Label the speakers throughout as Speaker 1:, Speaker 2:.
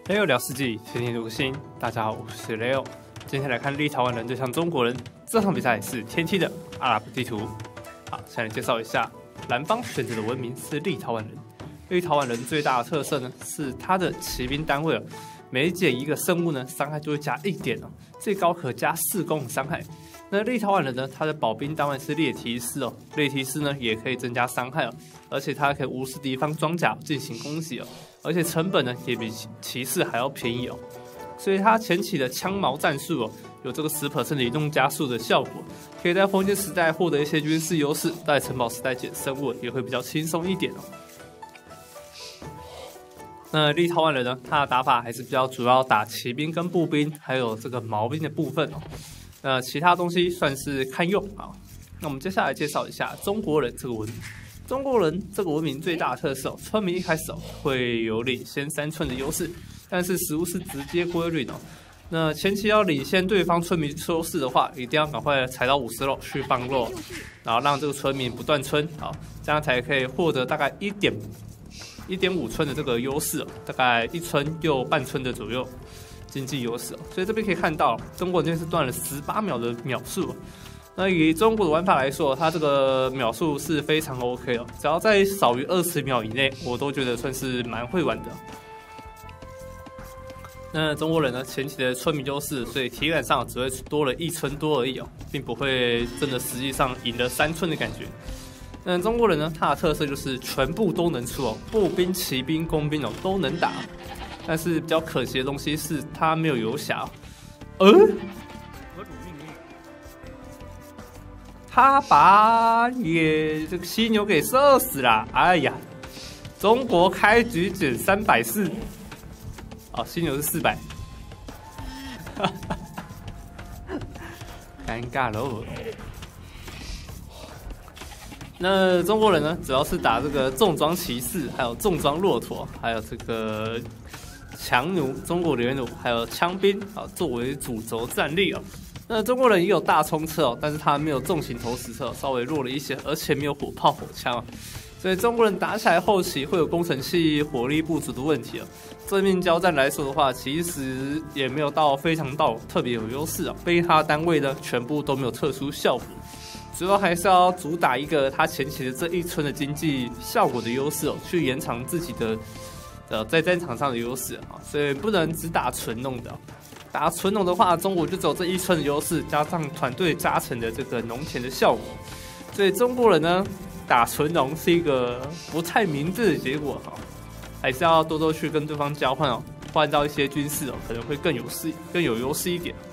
Speaker 1: Leo 聊世纪，天天读心。大家好，我是 Leo。今天来看立陶宛人对上中国人，这场比赛是天梯的阿拉伯地图。好，先来介绍一下，蓝方选择的文明是立陶宛人。立陶宛人最大的特色呢，是他的骑兵单位每减一个生物呢，伤害就会加1点最高可加4攻伤害。那立陶宛人呢，他的保兵单位是猎骑士猎骑士呢也可以增加伤害而且他可以无视敌方装甲进行攻击而且成本呢也比骑士还要便宜所以他前期的枪矛战术有这个10% 的移动加速的效果，可以在封建时代获得一些军事优势，在城堡时代减生物也会比较轻松一点那立陶宛人呢，他的打法还是比较主要打骑兵跟步兵，还有这个毛兵的部分那其他东西算是堪用那我们接下来介绍一下中国人这个文明。中国人这个文明最大的特色村民一开始会有领先3寸的优势，但是食物是直接归零那前期要领先对方村民优势的话，一定要赶快踩到50肉去放肉，然后让这个村民不断村这样才可以获得大概1.5寸的这个优势大概1村又半村的左右经济优势所以这边可以看到，中国这边是断了18秒的秒数那以中国的玩法来说，它这个秒数是非常 OK 只要在少于20秒以内，我都觉得算是蛮会玩的。那中国人呢，前期的村民优势，所以体感上只会多了1村多而已并不会真的实际上赢了3村的感觉。那中国人呢，他的特色就是全部都能出步兵、骑兵、工兵都能打。但是比较可惜的东西是，他没有游侠。他把这个犀牛给射死了。哎呀，中国开局减340。犀牛是400。尴尬喽。那中国人呢，主要是打这个重装骑士，还有重装骆驼，还有这个强弩、中国联弩，还有枪兵作为主轴战力那中国人也有大冲车但是他没有重型投石车，稍微弱了一些，而且没有火炮、火枪所以中国人打起来后期会有工程器火力不足的问题正面交战来说的话，其实也没有到非常特别有优势被他单位呢全部都没有特殊效果。主要还是要主打一个他前期的这1村的经济效果的优势去延长自己的在战场上的优势所以不能只打纯农的。打纯农的话，中国就只有这1村的优势，加上团队扎成的这个农田的效果，所以中国人呢打纯农是一个不太明智的结果还是要多多去跟对方交换换到一些军事可能会更有优势一点。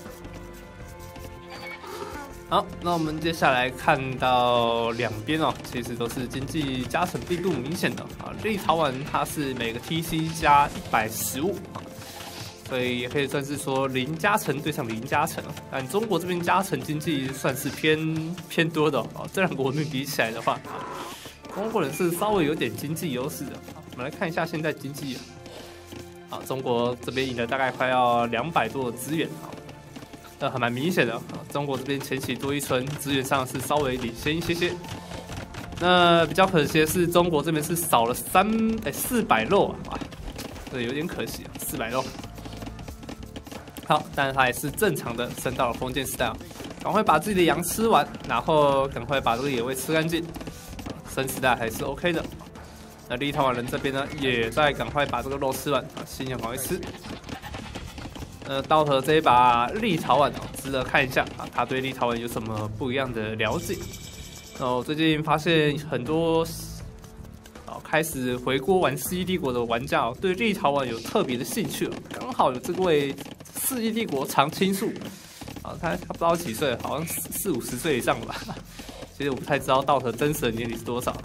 Speaker 1: 好，那我们接下来看到两边其实都是经济加成并不明显的立陶宛它是每个 TC 加115所以也可以算是说0加成对上0加成但中国这边加成经济算是偏多的这两个文明比起来的话中国人是稍微有点经济优势的我们来看一下现在经济中国这边赢了大概快要200多的资源还蛮明显的中国这边前期多1村，资源上是稍微领先一些。那比较可惜的是，中国这边是少了400肉对，有点可惜400肉。好，但是它也是正常的升到了封建时代赶快把自己的羊吃完，然后赶快把这个野味吃干净，升时代还是 OK 的。那立陶宛人这边呢，也在赶快把这个肉吃完，犀牛赶快吃。道和这一把立陶宛值得看一下他对立陶宛有什么不一样的了解。最近发现很多开始回国玩世纪帝国的玩家对立陶宛有特别的兴趣刚好有这位世纪帝国常青树他不知道几岁，好像40-50岁以上吧。其实我不太知道道和真实的年龄是多少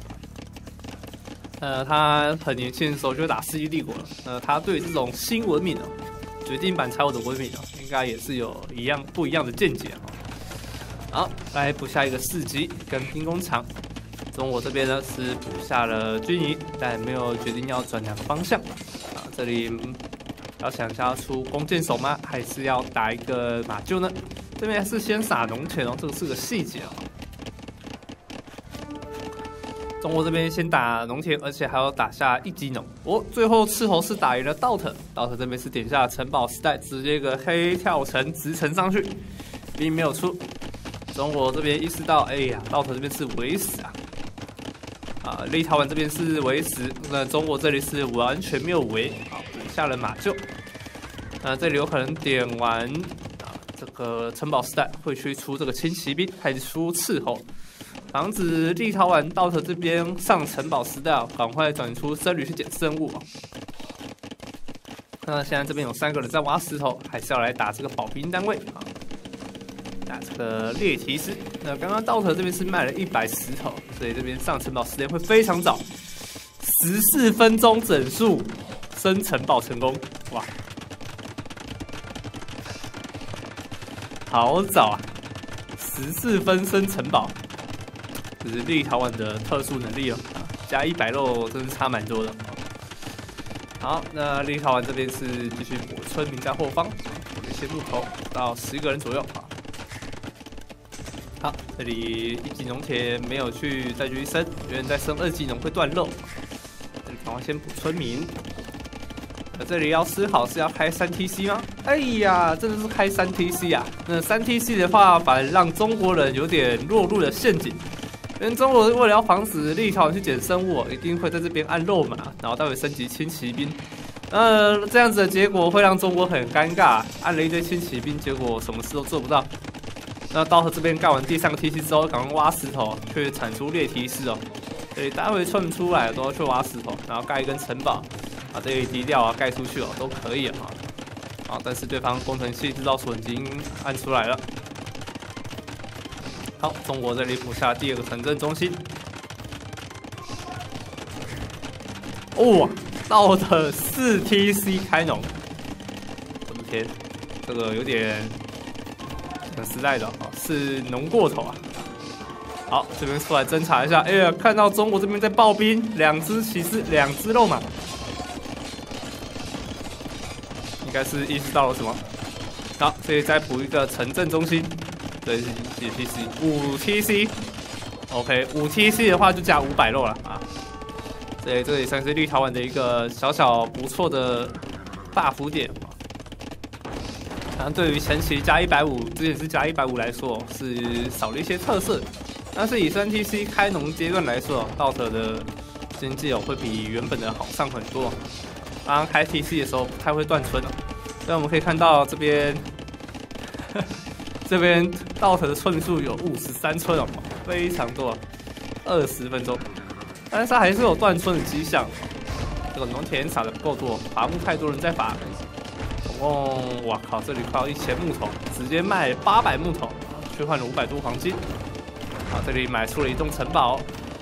Speaker 1: 他很年轻的时候就打世纪帝国了。他对这种新文明决定版才有的文明应该也是有不一样的见解好，来补下一个4级跟兵工厂。中国这边呢是补下了军营，但没有决定要转两个方向这里要想一下要出弓箭手吗？还是要打一个马厩呢？这边还是先撒农田这个是个细节中国这边先打农田，而且还要打下一级农。最后斥候是打赢了道特这边是点下了城堡时代，直接一个黑跳城直城上去，兵没有出。中国这边意识到，哎呀，道特这边是围死啊！立陶宛这边是围死，那中国这里是完全没有围，好，下了马厩。那这里有可能点完这个城堡时代会去出这个轻骑兵，开始出斥候。防止立陶宛道特这边上城堡时代，赶快转出僧侣去捡生物。那现在这边有3个人在挖石头，还是要来打这个保兵单位啊，打这个猎骑士。那刚刚道特这边是卖了100石头，所以这边上城堡时间会非常早，14分钟整数升城堡成功，哇，好早啊，14分升城堡。这是立陶宛的特殊能力哦，加100肉真是差蛮多的。好，那立陶宛这边是继续补村民在后方，有一些木头到10个人左右。好，这里1级农田没有去再继续升，因为再升2级农会断肉。这里赶快先补村民。这里要思考是要开3TC 吗？哎呀，真的是开3TC啊！那3TC 的话，反而让中国人有点落入了陷阱。因为中国为了要防止立陶宛去捡生物，一定会在这边按肉马，然后待会升级轻骑兵。这样子的结果会让中国很尴尬，按了一堆轻骑兵，结果什么事都做不到。那道特这边盖完第3个 TC 之后，赶快挖石头，去产出猎骑士哦。所以待会村出来都要去挖石头，然后盖一根城堡，把这里低调啊盖出去哦，都可以啊。好，但是对方工程器制造所已经按出来了。好，中国这里补下第2个城镇中心。道特4TC 开农，我的天，这个有点很实在的是农过头啊。好，这边出来侦查一下，哎呀，看到中国这边在爆兵，2只骑士，2只肉马，应该是意识到了什么。好，这里再补一个城镇中心。对，是几 TC？5TC。OK， 5TC 的话就加500肉了啊。所以这也算是立陶宛的一个小不错的 buff 点。对于前期加150，之前是加150来说，是少了一些特色。但是以3TC 开农阶段来说，道特的经济会比原本的好上很多。刚刚开 TC 的时候不太会断村了，所以我们可以看到这边。这边道特的村数有53村哦，非常多，20分钟，但是还是有断村的迹象。这个农田撒的不够多，伐木太多人在伐，总共哇靠，这里快要1000木头，直接卖800木头，去换了500多黄金。好，这里买出了一栋城堡。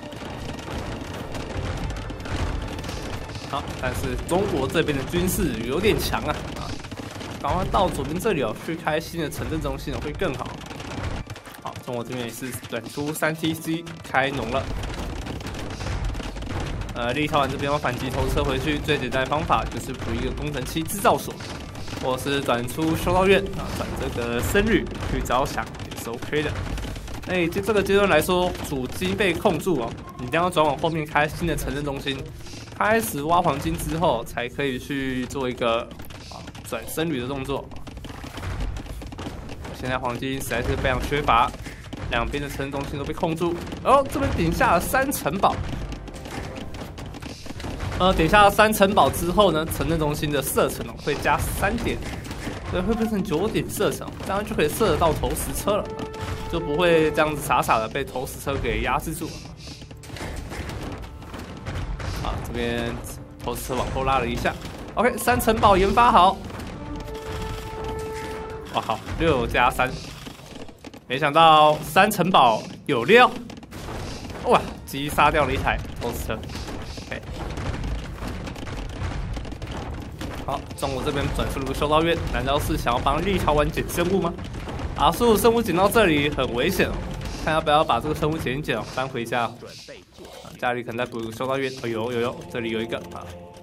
Speaker 1: 好，但是中国这边的军事有点强啊。赶快到左边这里去开新的城镇中心会更好。好，中国这边也是转出3TC 开农了。立陶宛这边要反击投车回去，最简单的方法就是补一个工程器制造所，或是转出修道院转这个僧侣去招降也是 OK 的。就这个阶段来说，主机被控住哦，你一定要转往后面开新的城镇中心，开始挖黄金之后，才可以去做一个。转僧侣的动作，现在黄金实在是非常缺乏，两边的城镇中心都被控住。这边顶下了3城堡，顶下了3城堡之后呢，城镇中心的射程会加3点，所以会变成9点射程，这样就可以射得到投石车了，就不会这样子傻傻的被投石车给压制住。好，这边投石车往后拉了一下。OK， 3城堡研发好。哇好，6加3，没想到3城堡有料，哇，击杀掉了一台投石车。OK， 好，中国这边转出了个修道院，难道是想要帮立陶宛捡生物吗？所有生物捡到这里很危险哦，看要不要把这个生物捡一捡搬回家。家里可能再补一个修道院，有，这里有一个啊。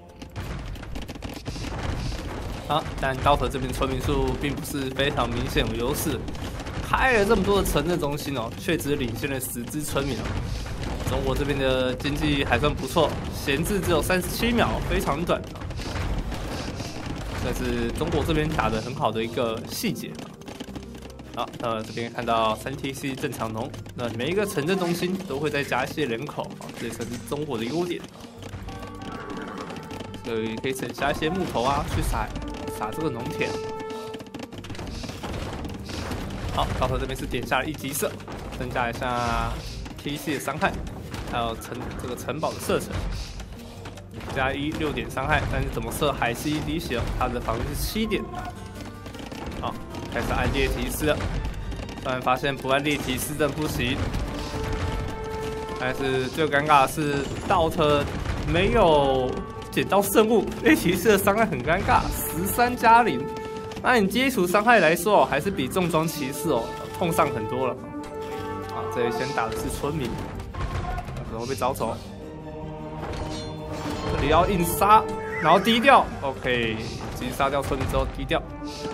Speaker 1: 但道特这边村民数并不是非常明显有优势，开了这么多的城镇中心却只领先了10只村民中国这边的经济还算不错，闲置只有37秒，非常短。这是中国这边打得很好的一个细节。好，这边看到3TC 正常农，那每一个城镇中心都会再加一些人口，这也算是中国的优点。所以可以省下一些木头啊，去撒这个农田。好，到头这边是点下了1级射，增加一下 TC 的伤害，还有这个城堡的射程。+1 6点伤害，但是怎么射还是1滴血，它的防御是7点。好，开始按猎提示了。突然发现不按猎提示真不行。但是最尴尬的是 DOT 没有捡到圣物，猎提示的伤害很尴尬，13+0。那你基础伤害来说，还是比重装骑士痛上很多了。啊，这里先打的是村民，可能会被招走。这里要硬杀，然后低调 ，OK， 直接杀掉村民之后低调。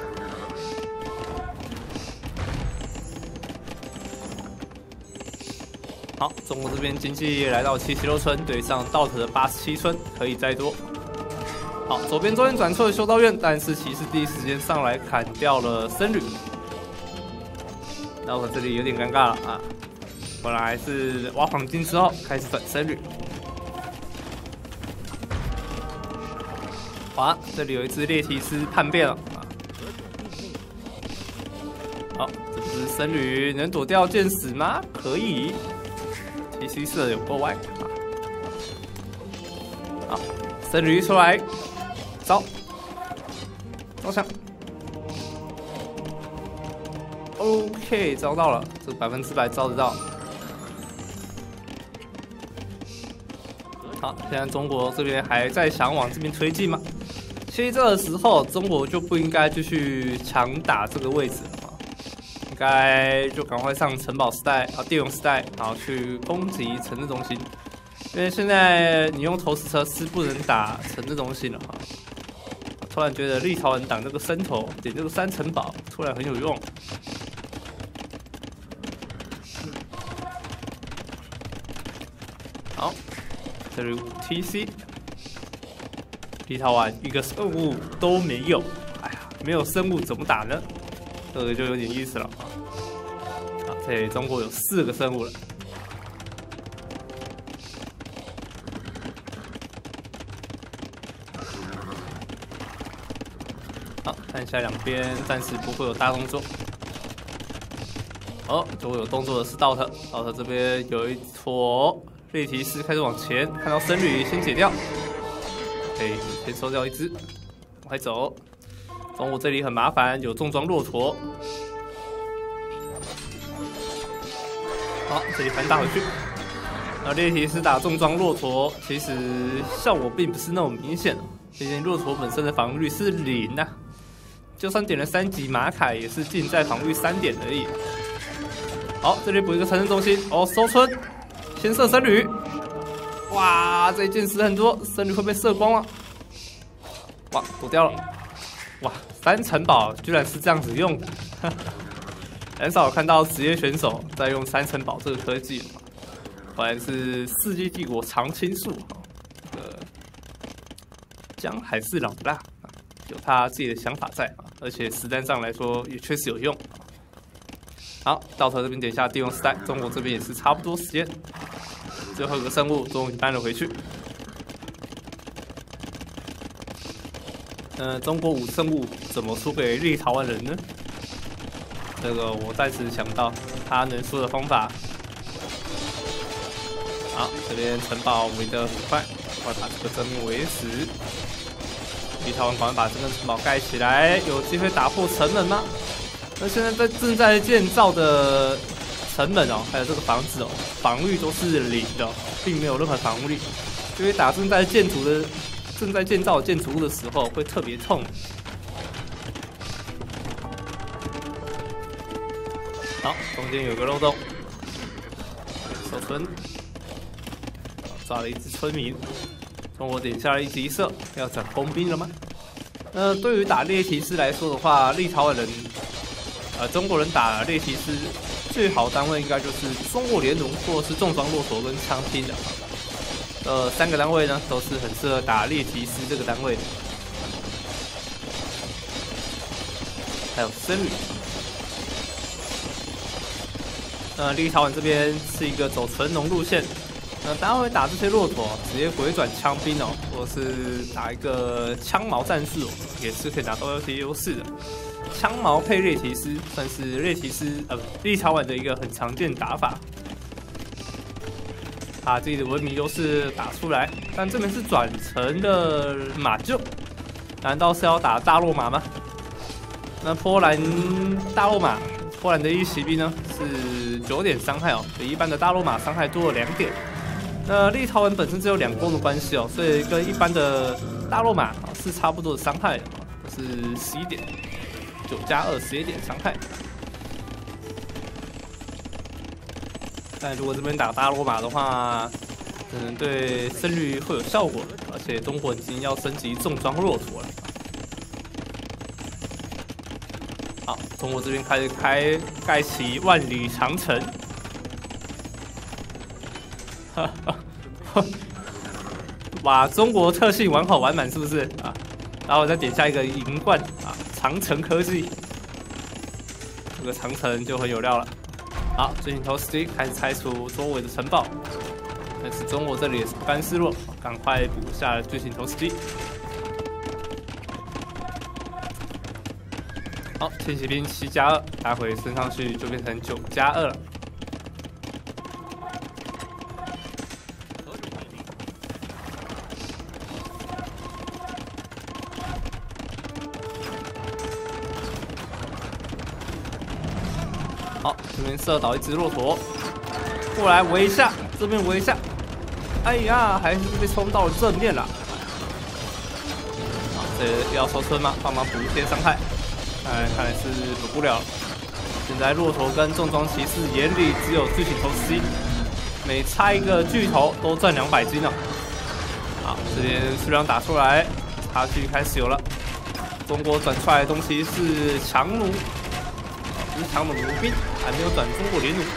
Speaker 1: 好，中国这边经济来到76村，对上DOT的87村，可以再多。好，左边中间转出了修道院，但是骑士第一时间上来砍掉了僧侣。DOT这里有点尴尬了啊，本来是挖黄金之后开始转僧侣。哇，这里有一只猎提斯叛变了啊！好，这只僧侣能躲掉箭矢吗？可以。TC 射的有够歪啊！好，僧侣一出来，招枪 ，OK， 招到了，这100%招得到。好，现在中国这边还在想往这边推进吗？其实这个时候，中国就不应该继续强打这个位置啊，应该就赶快上城堡时代啊、电泳时代，然后去攻击城镇中心。因为现在你用投石车是不能打城镇中心了哈。突然觉得立陶宛挡这个伸头，点这个3城堡，突然很有用。好，这里5TC。立陶宛一个生物都没有，哎呀，没有生物怎么打呢？这个就有点意思了啊！好，这里中国有4个生物了。好，看一下两边暂时不会有大动作。哦，就会有动作的是DOT这边有一坨猎提斯开始往前，看到僧侣先解掉。可以先收掉一只，快走！中午这里很麻烦，有重装骆驼。好，这里反打回去。然后猎提斯打重装骆驼，其实效果并不是那么明显，毕竟骆驼本身的防御率是0呐、就算点了3级马凯，也是近在防御3点而已。好，这里补一个城镇中心，收村，先射僧侣。哇，这一箭矢很多，僧侣会被射光了。哇，躲掉了。哇，3城堡居然是这样子用的，很少看到职业选手在用3城堡这个科技。果然是世纪帝国常青树，这个姜还是老的辣，有他自己的想法在啊，而且实战上来说也确实有用。好，到头这边点下地用时代，中国这边也是差不多时间。最后一个生物终于搬了回去。中国5生物怎么输给立陶宛人呢？这个我暂时想不到他能输的方法。好，这边城堡围得很快，快把这个正面围死。立陶宛赶快把这个城堡盖起来，有机会打破城门吗？那现在正在建造的城门还有这个房子防御都是0的，并没有任何防御力，因为打正在建造建筑物的时候会特别痛。好，中间有个漏洞，守村，抓了一只村民，中国点下了1级射，要转工兵了吗？对于打猎骑士来说的话，立陶宛人，中国人打猎骑士最好单位应该就是中国联弩或者是重装骆驼跟枪兵的。3个单位呢都是很适合打猎奇师这个单位的。还有僧侣。立陶宛这边是一个走纯农路线。单位打这些骆驼，直接回转枪兵哦，或者是打一个枪矛战术哦，也是可以拿到一些优势的。枪矛配猎奇师，算是立陶宛的一个很常见打法。把自己的文明优势打出来，但这边是转成的马厩，难道是要打大骆马吗？那波兰大骆马，波兰的一骑兵呢是9点伤害哦，比一般的大骆马伤害多了2点。那立陶宛本身只有2攻的关系哦，所以跟一般的大骆马是差不多的伤害的，是11点，9加2 11点伤害。但如果这边打大骆马的话，可能对胜率会有效果，而且中国已经要升级重装骆驼了。好，中国这边开始盖起万里长城。把中国特性玩好玩满是不是啊？然后我再点下一个银冠啊，长城科技，这个长城就很有料了。好，巨型投石机开始拆除周围的城堡，但是中国这里也是不甘示弱，赶快补下了巨型投石机。好，轻骑兵7加2，待会升上去就变成9加2了。好，这边射倒一只骆驼，过来围一下，这边围一下。哎呀，还是被冲到了正面了。好，这要收村吗？帮忙补一些伤害。看来是补不了。现在骆驼跟重装骑士眼里只有巨型投石机，每拆一个巨头都赚200金了。好，这边数量打出来，差距开始有了。中国转出来的东西是强弩。强弩兵还没有转中国联弩，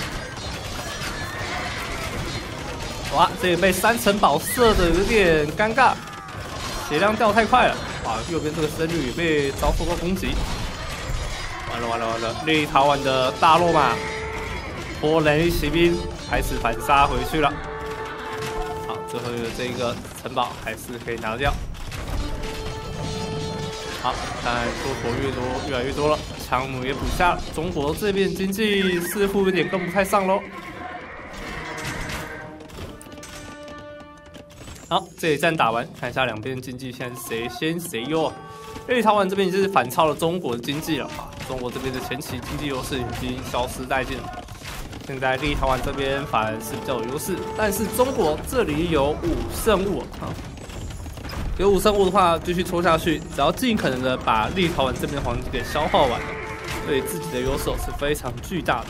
Speaker 1: 哇，这也被3城堡射的有点尴尬，血量掉太快了，哇，右边这个僧侣也被遭受到攻击，完了，立陶宛的大骆马，波兰骑兵开始反杀回去了，好，最后的这个城堡还是可以拿掉。好，看骆驼越来越多了，强弩也补下了。中国这边经济似乎有点跟不太上喽。好，这一战打完，看一下两边经济现在是谁先谁优啊？立陶宛这边已经是反超了中国的经济了啊，中国这边的前期经济优势已经消失殆尽了。现在立陶宛这边反而是比较有优势，但是中国这里有5胜物啊。有5胜物的话，继续抽下去，只要尽可能的把立陶宛这边的黄金给消耗完了，对自己的优势是非常巨大的。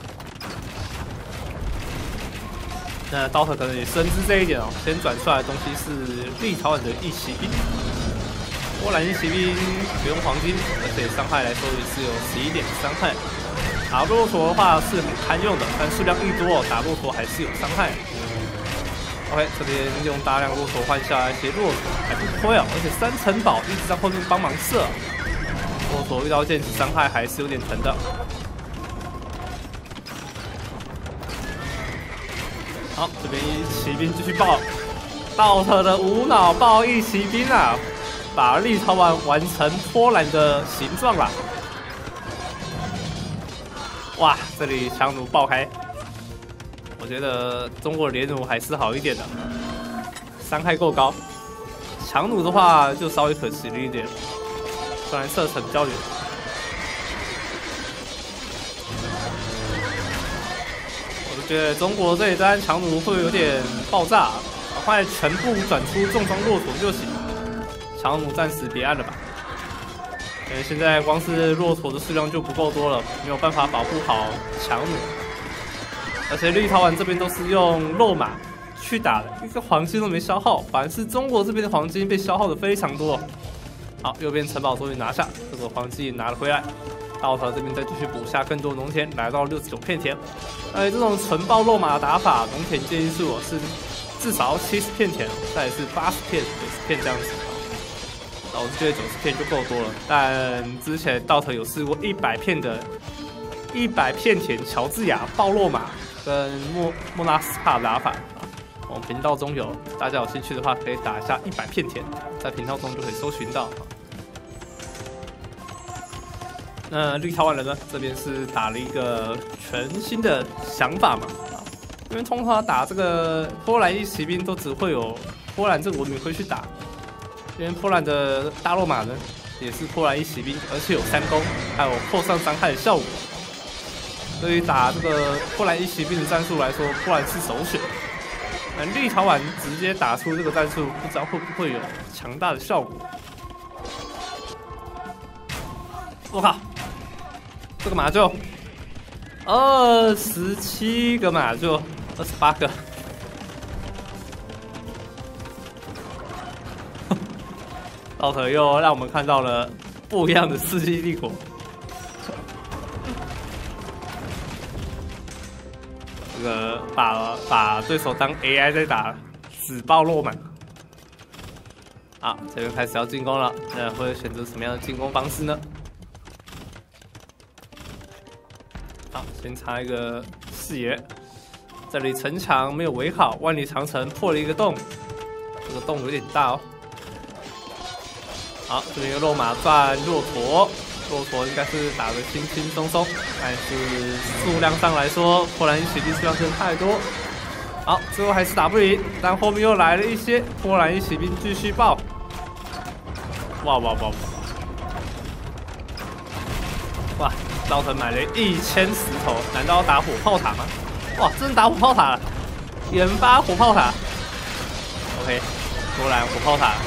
Speaker 1: 那刀特可能也深知这一点哦，先转出来的东西是立陶宛的一骑兵，波兰一骑兵不用黄金，而且伤害来说也是有11点伤害。打骆驼的话是很堪用的，但数量一多，打骆驼还是有伤害。OK， 这边用大量骆驼换下来一些骆驼还不亏啊，而且3城堡一直在后面帮忙射，骆驼遇到剑指伤害还是有点疼的。好，这边一骑兵继续爆，道特的无脑爆一骑兵啊，把立陶宛完成波兰的形状啦！哇，这里强弩爆开。我觉得中国的联弩还是好一点的，伤害够高。强弩的话就稍微可惜了一点，虽然射程比较远。我就觉得中国这一单强弩会有点爆炸，赶快全部转出重装骆驼就行。强弩暂时别按了吧，因为现在光是骆驼的数量就不够多了，没有办法保护好强弩。而且立陶宛这边都是用肉马去打的，一个黄金都没消耗，反而是中国这边的黄金被消耗的非常多。好，右边城堡终于拿下，这个黄金也拿了回来。 道特这边再继续补下更多农田，来到69片田。这种纯爆肉马的打法，农田建议数是至少70片田，再是80片、90片这样子。我是觉得90片就够多了，但之前道特有试过100片的100片田乔治亚爆肉马跟莫纳斯帕打法。我们频道中有，大家有兴趣的话可以打一下100片田，在频道中就可以搜寻到。那绿桃丸人呢，这边是打了一个全新的想法嘛，因为通常打这个波兰一骑兵都只会有波兰这个文明会去打，因为波兰的大肉马呢也是波兰一骑兵，而且有3攻，还有扩散伤害的效果，所以打这个波兰一骑兵的战术来说，波兰是首选。绿桃丸直接打出这个战术，不知道会不会有强大的效果。我靠，这个马厩27个马厩，28个。道特又让我们看到了不一样的世纪帝国。这个把对手当 AI 在打，死爆肉满。好，这边开始要进攻了，那会选择什么样的进攻方式呢？好，先插一个视野，这里城墙没有围好，万里长城破了一个洞，这个洞有点大哦。好，这边有肉马转骆驼。骆驼应该是打得轻轻松松，但是数量上来说，波兰一骑兵数量真的太多。好，最后还是打不赢，但后面又来了一些波兰一骑兵继续爆。哇！哇！道特买了1000石头，难道要打火炮塔吗？哇，真的打火炮塔了！研发火炮塔。OK， 波兰火炮塔。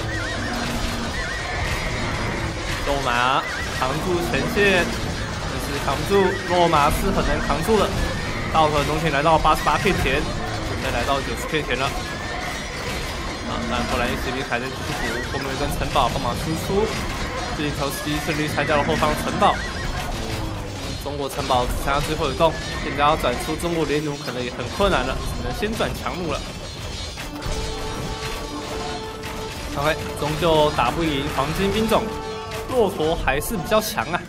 Speaker 1: 肉马扛住前线，但是扛不住，肉马是很难扛住的。道特农田来到88片田，现在来到90片田了。但波兰一骑兵还在继续补，后面有根城堡帮忙输出。这一头司机顺利拆掉了后方城堡。中国城堡只剩下最后一栋，现在要转出中国联弩可能也很困难了，只能先转强弩了。OK， 终究打不赢黄金兵种。骆驼还是比较强啊。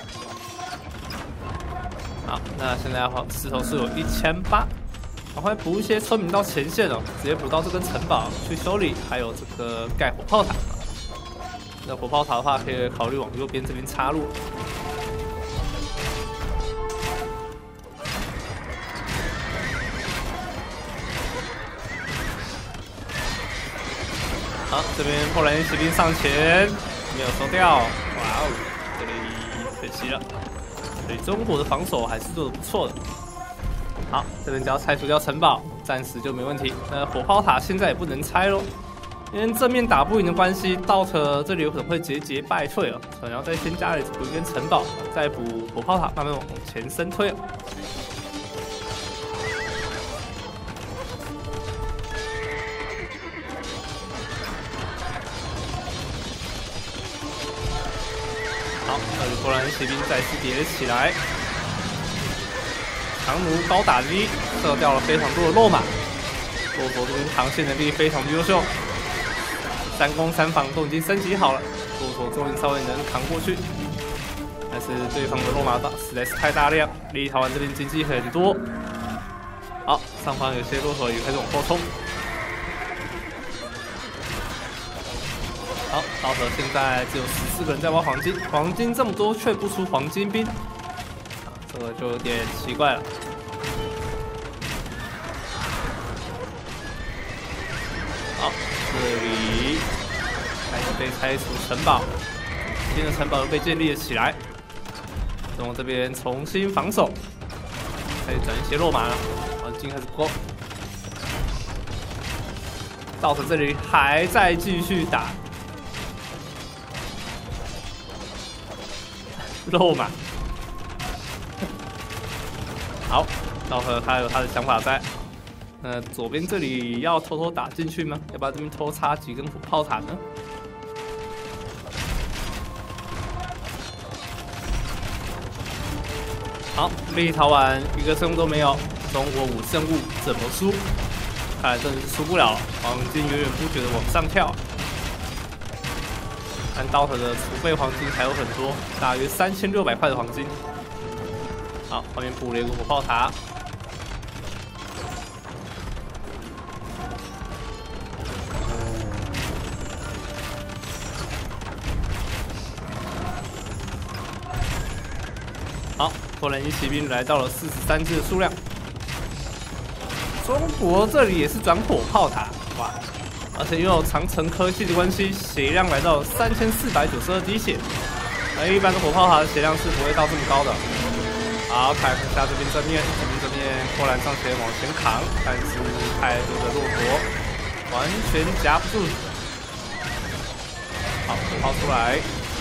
Speaker 1: 好，那现在石头是有1800，赶快补一些村民到前线哦，直接补到这根城堡去修理，还有这个盖火炮塔。那火炮塔的话，可以考虑往右边这边插入。好，这边波兰骑兵上前。没有收掉，哇哦，这里可惜了。所以中国的防守还是做得不错的。好，这边只要拆除掉城堡，暂时就没问题。火炮塔现在也不能拆咯，因为正面打不赢的关系，道特这里有可能会节节败退了，可能要再先家里补一根城堡，再补火炮塔，慢慢往前深推了。好，这里波兰骑兵再次叠了起来，强弩高打击，射掉了非常多的肉马。骆驼这边扛线能力非常的优秀，3攻3防都已经升级好了，骆驼终于稍微能扛过去。但是对方的肉马实在是太大量，立陶宛这边经济很多。好，上方有些骆驼也开始往后冲。好，道特现在只有14个人在挖黄金，黄金这么多却不出黄金兵，这个就有点奇怪了。好，这里开始被拆除城堡，新的城堡又被建立了起来。从这边重新防守，开始转一些肉马了，黄金开始不够。道特这里还在继续打。肉嘛，好，道特他有他的想法在。左边这里要偷偷打进去吗？要不要这边偷插几根火炮塔呢？ 好，立陶宛一个胜务都没有，中国5胜务怎么输？看来真的是输不了了，黄金源源不绝的往上跳。按DOTA的储备黄金还有很多，大约3600块的黄金。好，后面补了一个火炮塔。好，波兰一骑兵来到了43只的数量。中国这里也是转火炮塔，哇！而且因为有长城科技的关系，血量来到3492滴血。而一般的火炮塔的血量是不会到这么高的。好，看一下这边正面，波兰上前往前扛，但是太多的骆驼完全夹不住。好，火炮出来。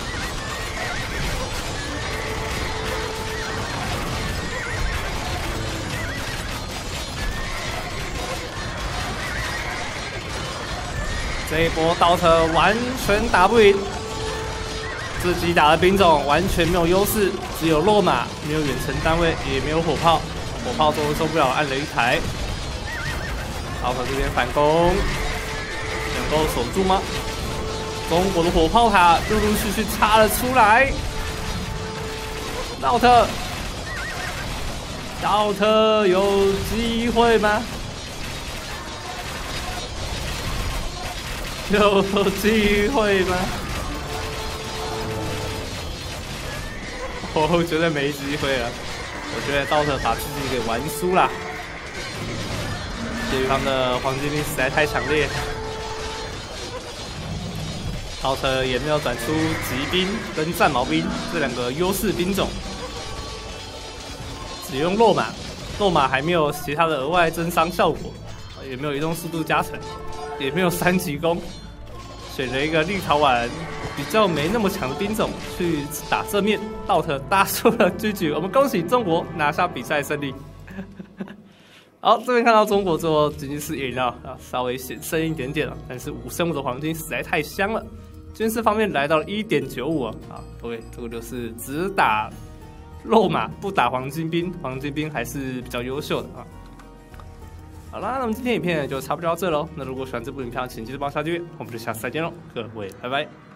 Speaker 1: 这一波DOTA完全打不赢，自己打的兵种完全没有优势，只有落马，没有远程单位，也没有火炮，火炮终于受不了，按了一台。DOTA这边反攻，能够守住吗？中国的火炮塔陆陆续续插了出来。DOTA 有机会吗？有机会吗？我觉得没机会了。我觉得DOTA把自己给玩输了。对方的黄金兵实在太强烈，DOTA也没有转出骑兵跟战矛兵这2个优势兵种，只用落马，落马还没有其他的额外增伤效果，也没有移动速度加成。也没有3级攻，选了一个立陶宛比较没那么强的兵种去打正面，DOTA打出了GG，我们恭喜中国拿下比赛胜利。好，这边看到中国最后仅仅是赢了，稍微险胜一点点了，但是5胜5的黄金实在太香了。军事方面来到了 1.95 啊，各位，这个就是只打肉马不打黄金兵，黄金兵还是比较优秀的啊。好啦，那么今天影片就差不多到这喽。那如果喜欢这部影片，请记得帮我下订阅，我们就下次再见喽，各位，拜拜。